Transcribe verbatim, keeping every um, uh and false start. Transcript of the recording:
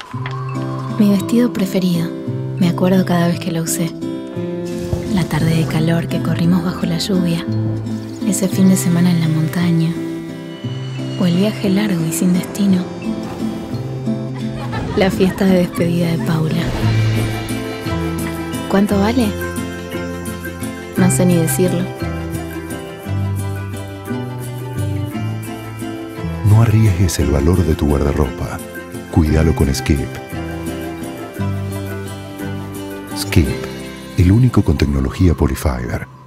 Mi vestido preferido. Me acuerdo cada vez que lo usé. La tarde de calor que corrimos bajo la lluvia. Ese fin de semana en la montaña. O el viaje largo y sin destino. La fiesta de despedida de Paula. ¿Cuánto vale? No sé ni decirlo. No arriesgues el valor de tu guardarropa. Cuídalo con Skip. Skip, el único con tecnología Polyfiber.